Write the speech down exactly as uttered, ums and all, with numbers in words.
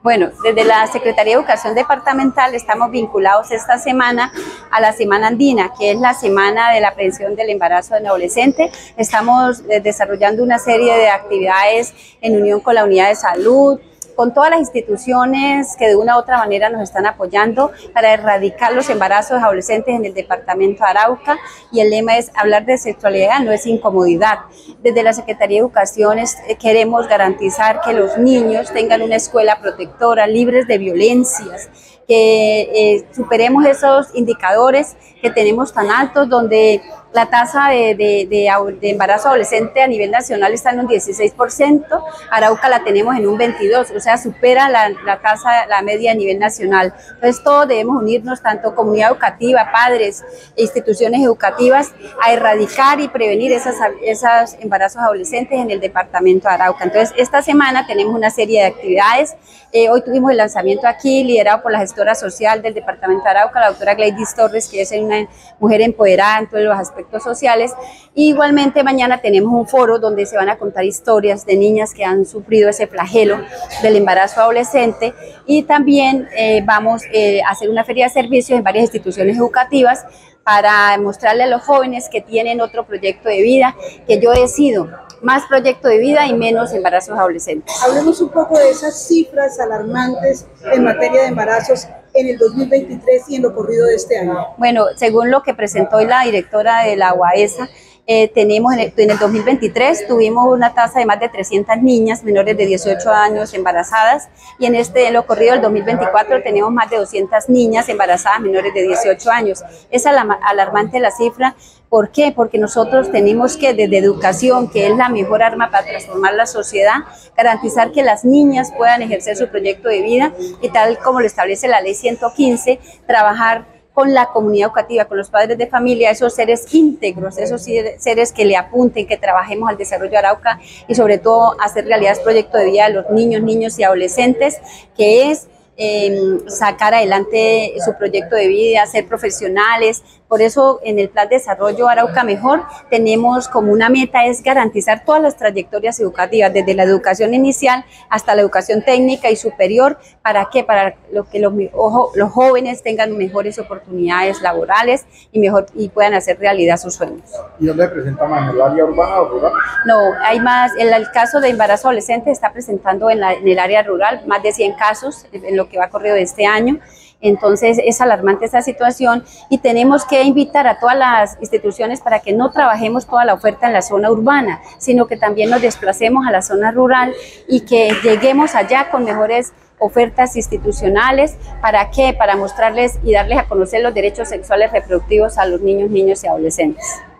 Bueno, desde la Secretaría de Educación Departamental estamos vinculados esta semana a la Semana Andina, que es la Semana de la Prevención del Embarazo en Adolescente. Estamos desarrollando una serie de actividades en unión con la Unidad de Salud, con todas las instituciones que de una u otra manera nos están apoyando para erradicar los embarazos adolescentes en el departamento de Arauca, y el lema es hablar de sexualidad no es incomodidad. Desde la Secretaría de Educación queremos garantizar que los niños tengan una escuela protectora, libres de violencias, que eh, superemos esos indicadores que tenemos tan altos, donde la tasa de, de, de, de embarazo adolescente a nivel nacional está en un dieciséis por ciento, Arauca la tenemos en un veintidós por ciento, o sea, supera la, la tasa, la media a nivel nacional. Entonces todos debemos unirnos, tanto comunidad educativa, padres, instituciones educativas, a erradicar y prevenir esas, esos embarazos adolescentes en el departamento de Arauca. Entonces esta semana tenemos una serie de actividades. Eh, hoy tuvimos el lanzamiento aquí, liderado por la gestora social del departamento de Arauca, la doctora Gleidis Torres, que es una mujer empoderada en todos los aspectos sociales. Y igualmente mañana tenemos un foro donde se van a contar historias de niñas que han sufrido ese flagelo del embarazo adolescente, y también eh, vamos eh, a hacer una feria de servicios en varias instituciones educativas para mostrarle a los jóvenes que tienen otro proyecto de vida, que yo decido más proyecto de vida y menos embarazos adolescentes. Hablemos un poco de esas cifras alarmantes en materia de embarazos en el dos mil veintitrés y en lo corrido de este año. Bueno, según lo que presentó hoy la directora de la UAESA, eh, tenemos en el, en el dos mil veintitrés tuvimos una tasa de más de trescientas niñas menores de dieciocho años embarazadas, y en este en lo corrido del dos mil veinticuatro tenemos más de doscientas niñas embarazadas menores de dieciocho años. Es alarmante la cifra. ¿Por qué? Porque nosotros tenemos que, desde educación, que es la mejor arma para transformar la sociedad, garantizar que las niñas puedan ejercer su proyecto de vida, y tal como lo establece la ley ciento quince, trabajar con la comunidad educativa, con los padres de familia, esos seres íntegros, esos seres que le apunten, que trabajemos al desarrollo de Arauca, y sobre todo hacer realidad el proyecto de vida de los niños, niños y adolescentes, que es eh, sacar adelante su proyecto de vida, ser profesionales. Por eso en el Plan de Desarrollo Arauca Mejor tenemos como una meta es garantizar todas las trayectorias educativas, desde la educación inicial hasta la educación técnica y superior. ¿Para qué? Para lo que los, los jóvenes tengan mejores oportunidades laborales y, mejor, y puedan hacer realidad sus sueños. ¿Y dónde presenta más? ¿En el área urbana o rural? No, hay más. El, el caso de embarazo adolescente está presentando en, la, en el área rural más de cien casos en lo que va corrido de este año. Entonces es alarmante esta situación, y tenemos que invitar a todas las instituciones para que no trabajemos toda la oferta en la zona urbana, sino que también nos desplacemos a la zona rural y que lleguemos allá con mejores ofertas institucionales. ¿Para qué? Para mostrarles y darles a conocer los derechos sexuales reproductivos a los niños, niños y adolescentes.